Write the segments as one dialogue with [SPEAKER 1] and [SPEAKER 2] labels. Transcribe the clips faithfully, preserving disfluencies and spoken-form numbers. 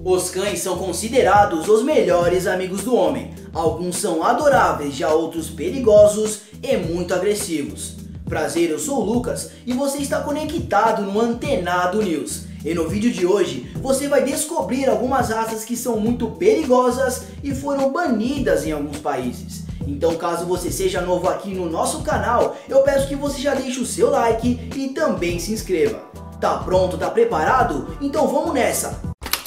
[SPEAKER 1] Os cães são considerados os melhores amigos do homem. Alguns são adoráveis, já outros perigosos e muito agressivos. Prazer, eu sou o Lucas e você está conectado no Antenado News. E no vídeo de hoje você vai descobrir algumas raças que são muito perigosas e foram banidas em alguns países. Então, caso você seja novo aqui no nosso canal, eu peço que você já deixe o seu like e também se inscreva. Tá pronto? Tá preparado? Então vamos nessa!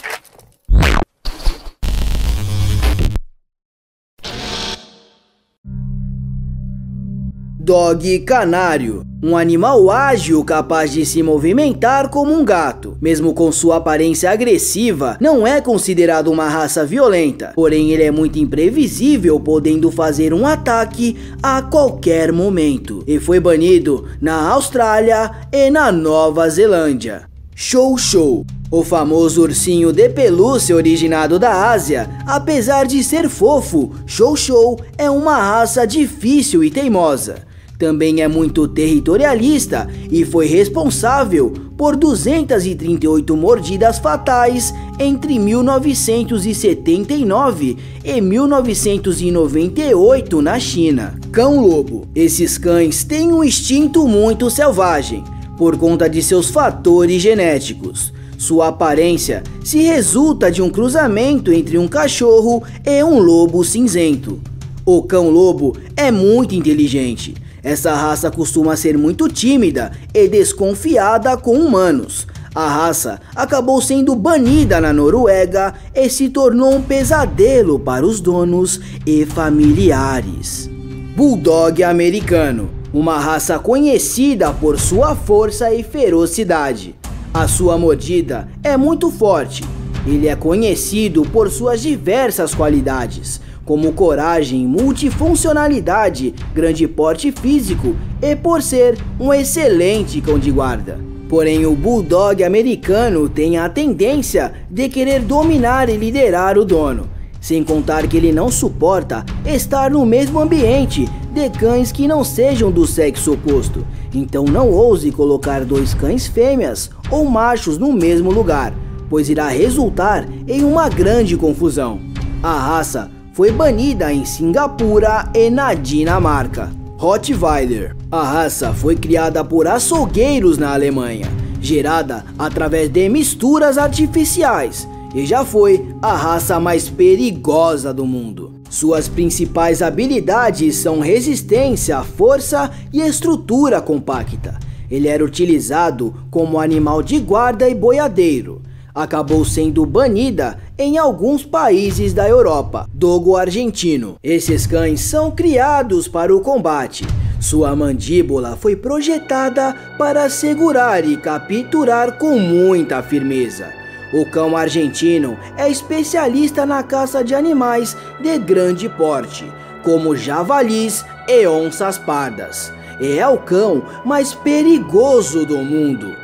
[SPEAKER 1] Dog canário, um animal ágil capaz de se movimentar como um gato. Mesmo com sua aparência agressiva, não é considerado uma raça violenta, porém ele é muito imprevisível, podendo fazer um ataque a qualquer momento, e foi banido na Austrália e na Nova Zelândia. Chow Chow, o famoso ursinho de pelúcia originado da Ásia. Apesar de ser fofo, Chow Chow é uma raça difícil e teimosa. Também é muito territorialista e foi responsável por duzentas e trinta e oito mordidas fatais entre mil novecentos e setenta e nove e mil novecentos e noventa e oito na China. Cão-lobo. Esses cães têm um instinto muito selvagem por conta de seus fatores genéticos. Sua aparência se resulta de um cruzamento entre um cachorro e um lobo cinzento. O cão-lobo é muito inteligente. Essa raça costuma ser muito tímida e desconfiada com humanos. A raça acabou sendo banida na Noruega e se tornou um pesadelo para os donos e familiares. Bulldog americano, uma raça conhecida por sua força e ferocidade. A sua mordida é muito forte. Ele é conhecido por suas diversas qualidades, como coragem, multifuncionalidade, grande porte físico e por ser um excelente cão de guarda. Porém, o Bulldog americano tem a tendência de querer dominar e liderar o dono, sem contar que ele não suporta estar no mesmo ambiente de cães que não sejam do sexo oposto. Então não ouse colocar dois cães fêmeas ou machos no mesmo lugar, pois irá resultar em uma grande confusão. A raça foi banida em Singapura e na Dinamarca. Rottweiler. A raça foi criada por açougueiros na Alemanha, gerada através de misturas artificiais, e já foi a raça mais perigosa do mundo. Suas principais habilidades são resistência, força e estrutura compacta. Ele era utilizado como animal de guarda e boiadeiro. Acabou sendo banida em alguns países da Europa. Dogo argentino. Esses cães são criados para o combate. Sua mandíbula foi projetada para segurar e capturar com muita firmeza. O cão argentino é especialista na caça de animais de grande porte, como javalis e onças pardas. E é o cão mais perigoso do mundo.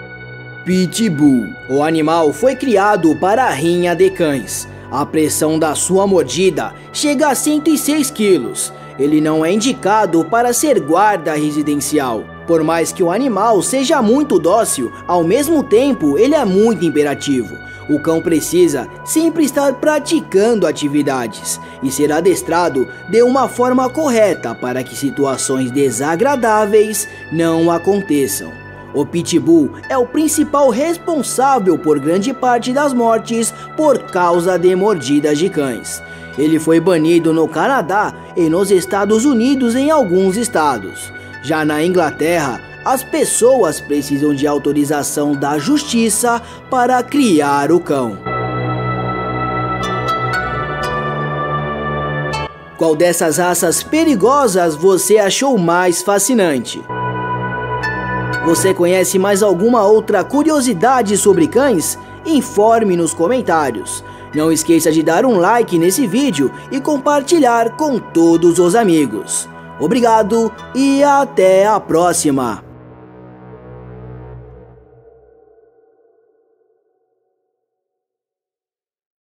[SPEAKER 1] Pitbull. O animal foi criado para a rinha de cães. A pressão da sua mordida chega a cento e seis quilos. Ele não é indicado para ser guarda residencial. Por mais que o animal seja muito dócil, ao mesmo tempo ele é muito imperativo. O cão precisa sempre estar praticando atividades e ser adestrado de uma forma correta para que situações desagradáveis não aconteçam. O Pitbull é o principal responsável por grande parte das mortes por causa de mordidas de cães. Ele foi banido no Canadá e nos Estados Unidos em alguns estados. Já na Inglaterra, as pessoas precisam de autorização da justiça para criar o cão. Qual dessas raças perigosas você achou mais fascinante? Você conhece mais alguma outra curiosidade sobre cães? Informe nos comentários. Não esqueça de dar um like nesse vídeo e compartilhar com todos os amigos. Obrigado e até a próxima!